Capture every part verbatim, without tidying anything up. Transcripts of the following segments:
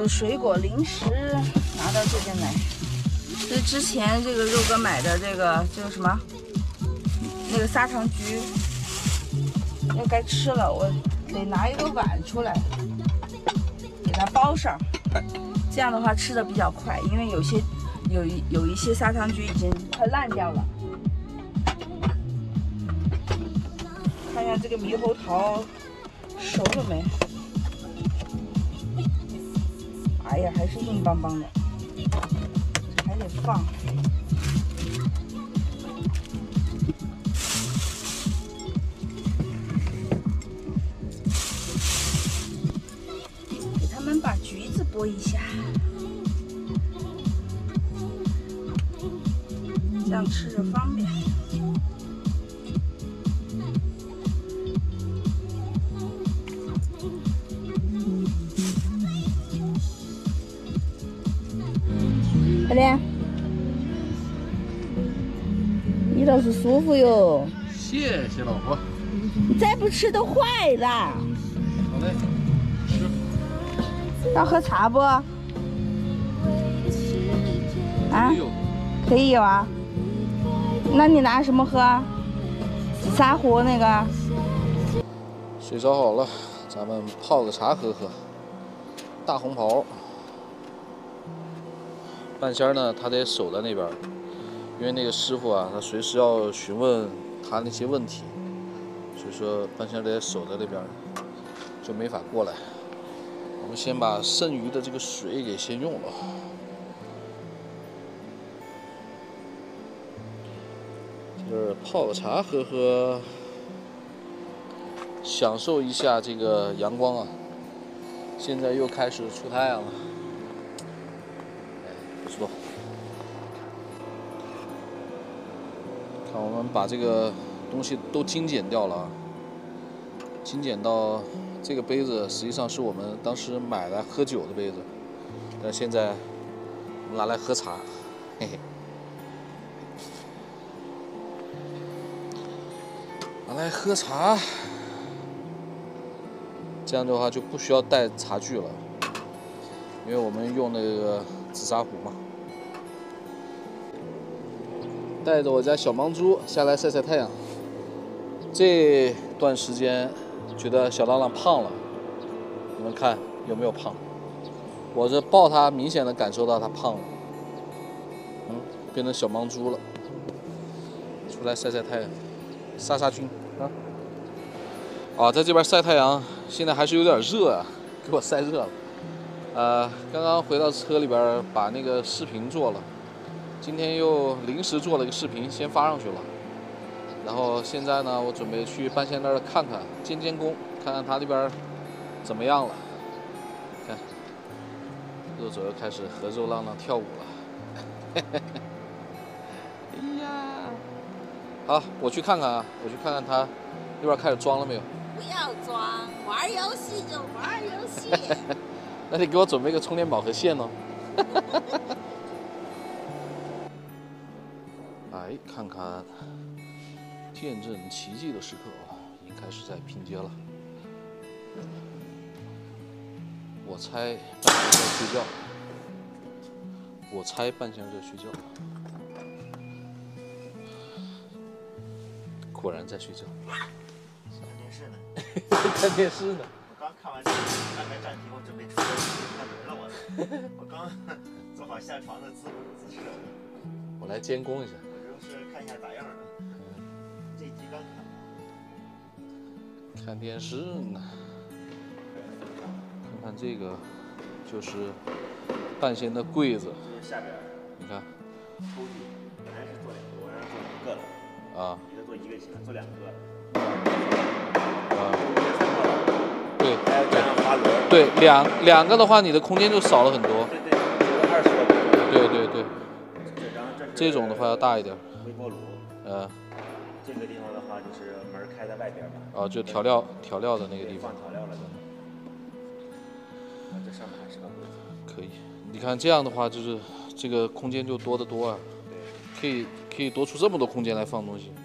的水果零食拿到这边来。这之前这个肉哥买的这个叫什么？那个砂糖橘，要该吃了，我得拿一个碗出来，给它包上。这样的话吃的比较快，因为有些有有一些砂糖橘已经快烂掉了。看看这个猕猴桃熟了没？哎呀，还是硬邦邦的，还得放。给他们把橘子剥一下，这样吃着方便。快点，你倒是舒服哟。 谢谢老婆。 你再不吃都坏了。 好嘞，吃。 要喝茶不？啊？可以有啊。那你拿什么喝？紫砂壶那个。 水烧好了，咱们泡个茶喝喝。大红袍。半仙呢，他得守在那边，因为那个师傅啊，他随时要询问他那些问题，所以说半仙得守在那边，就没法过来。我们先把剩余的这个水给先用了，就是泡个茶喝喝，享受一下这个阳光啊。现在又开始出太阳了。不错，看我们把这个东西都精简掉了啊，精简到这个杯子实际上是我们当时买来喝酒的杯子，但现在我们拿来喝茶，嘿嘿，拿来喝茶，这样的话就不需要带茶具了，因为我们用那个紫砂壶嘛。带着我家小盲猪下来晒晒太阳。这段时间觉得小浪浪胖了，你们看有没有胖？我这抱它，明显的感受到它胖了，嗯，变成小盲猪了。出来晒晒太阳，杀杀菌啊！啊，在这边晒太阳，现在还是有点热啊，给我晒热了。呃，刚刚回到车里边把那个视频做了。今天又临时做了个视频，先发上去了。然后现在呢，我准备去半仙那儿看看，监监工，看看他那边怎么样了。看，肉左又开始和肉浪浪跳舞了。哎呀，好，我去看看啊，我去看看他那边开始装了没有。 不要装，玩游戏就玩游戏。 那你给我准备个充电宝和线哦。来看看，见证奇迹的时刻啊，已经开始在拼接了。我猜半仙在睡觉，我猜半仙在睡觉，果然在睡觉。 看电视呢。 看电视呢。 我刚看完这个，按开暂停，我准备出去开门了。我，我刚做好下床的姿姿势。 我来监工一下。 是看一下咋样了。这集刚看。 看电视呢。看看这个，就是半仙的柜子。 就是下边。 你看。 抽屉，本来是做两个，我让他做一个了。 啊。 给他做一个行，做两个。 啊。对还要加上花轮。 对，两两个的话，你的空间就少了很多。 对对，就是二十多个。 对对对。 然后这是。 这种的话要大一点。 微波炉。 呃。 这个地方的话就是门开在外边吧。 哦，就调料调料的那个地方。 放调料了就。啊，这上面还是个柜子。 可以，你看这样的话，就是这个空间就多得多啊。 对。 可以可以多出这么多空间来放东西。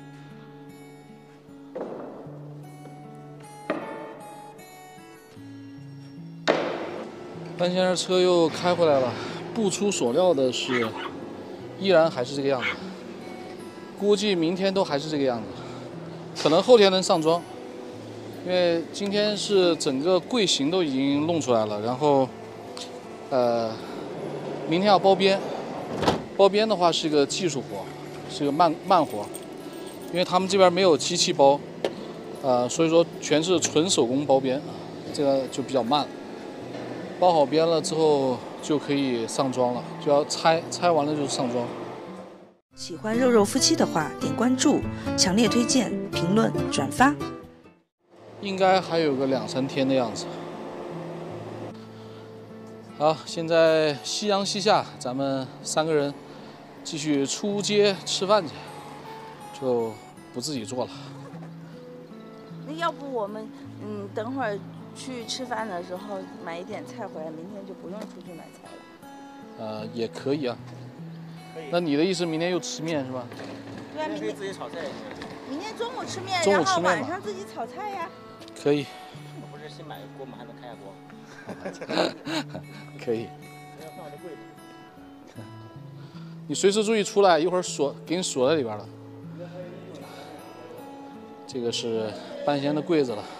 半仙儿车又开回来了，不出所料的是，依然还是这个样子。估计明天都还是这个样子，可能后天能上装，因为今天是整个柜型都已经弄出来了，然后，呃，明天要包边。包边的话是个技术活，是个慢慢活，因为他们这边没有机器包，呃，所以说全是纯手工包边，这个就比较慢。包好边了之后就可以上装了，就要拆，拆完了就是上装。 喜欢肉肉夫妻的话，点关注，强烈推荐，评论转发。 应该还有个两三天的样子。好，现在夕阳西下，咱们三个人继续出街吃饭去，就不自己做了。 那要不我们嗯，等会儿去吃饭的时候买一点菜回来，明天就不用出去买菜了。 呃，也可以啊。那你的意思明天又吃面是吧？ 对啊，明天自己炒菜。 明天中午吃面， 中午吃面然后晚上自己炒菜呀。 可以。 我不是新买个锅吗？还能开下锅。 可以。你随时注意出来，一会儿锁给你锁在里边了。这个是半仙的柜子了。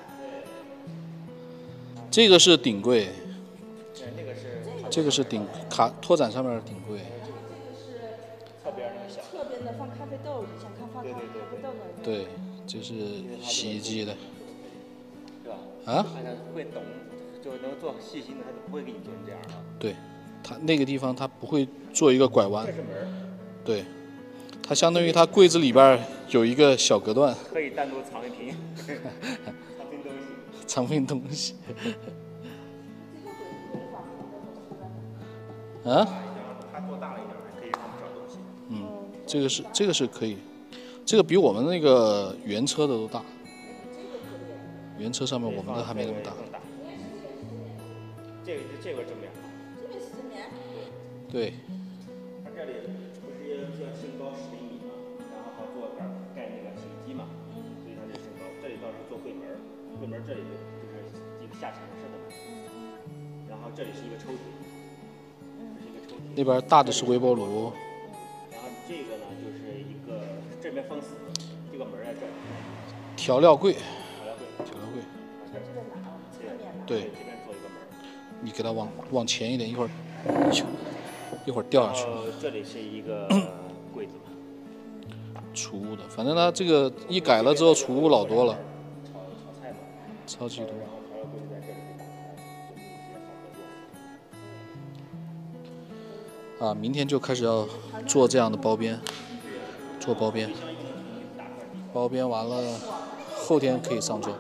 这个是顶柜。这个是顶卡拓展上面的顶柜。 侧边的放咖啡豆，以前看放咖啡豆的。 对，这是洗衣机的。 是吧？ 啊？ 他会懂，就能做细心的，他就不会给你做成这样的。 对，他那个地方他不会做一个拐弯。 这是门。 对，它相当于它柜子里边有一个小隔断。 可以单独藏一瓶，藏瓶东西。 藏瓶东西。啊？ 它做大了一点，可以放不少东西。 嗯，这个是这个是可以，这个比我们那个原车的都大。原车上面我们的还没那么大。 这个这个正面。 这边是正面。 对。 它这里不是要升高十厘米嘛，然后好做盖盖那个洗衣机嘛，所以它这升高。这里到时候做柜门，柜门这里就就是一个下沉式的门，然后这里是一个抽屉。 那边大的是微波炉， 然后这个呢就是一个这边封死，这个门在这儿。 调料柜， 调料柜， 调料柜。 对， 对， 这边做一个门。 你给它往往前一点，一会儿，一会儿掉下去。 然后这里是一个柜子。 储物的，反正它这个一改了之后，储物老多了。 炒炒菜嘛。 超级多。 然后调料柜就在这里。 啊，明天就开始要做这样的包边，做包边，包边完了，后天可以上桌。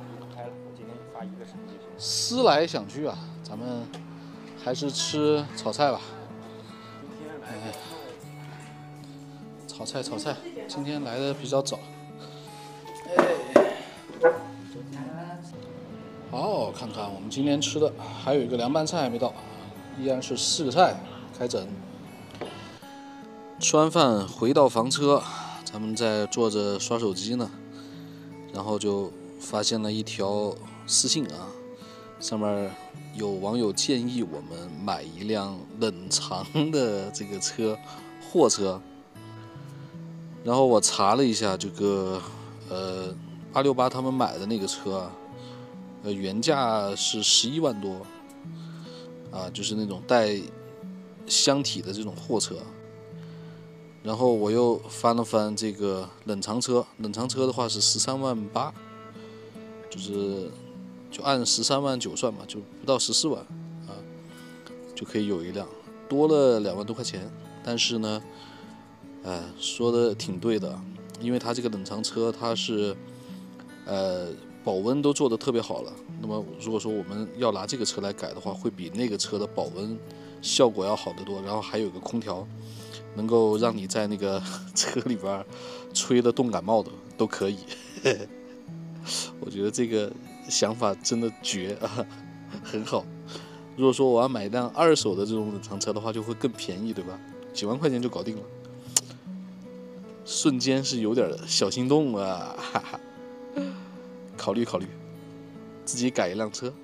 思来想去啊，咱们还是吃炒菜吧。哎，炒菜炒菜，今天来的比较早。哎，好，看看我们今天吃的，还有一个凉拌菜还没到，依然是四个菜。开整，吃完饭回到房车，咱们在坐着刷手机呢，然后就发现了一条私信啊，上面有网友建议我们买一辆冷藏的这个车，货车。然后我查了一下这个，呃，二六八他们买的那个车啊，呃，原价是十一万多，啊，就是那种带箱体的这种货车。然后我又翻了翻这个冷藏车，冷藏车的话是十三万八，就是就按十三万九算吧，就不到十四万啊，就可以有一辆，多了两万多块钱。但是呢，呃，说的挺对的，因为它这个冷藏车它是呃保温都做得特别好了。那么如果说我们要拿这个车来改的话，会比那个车的保温效果要好得多，然后还有个空调，能够让你在那个车里边吹得冻感冒的都可以。我觉得这个想法真的绝啊，很好。如果说我要买一辆二手的这种冷藏车的话，就会更便宜，对吧？几万块钱就搞定了，瞬间是有点小心动啊，哈哈。考虑考虑，自己改一辆车。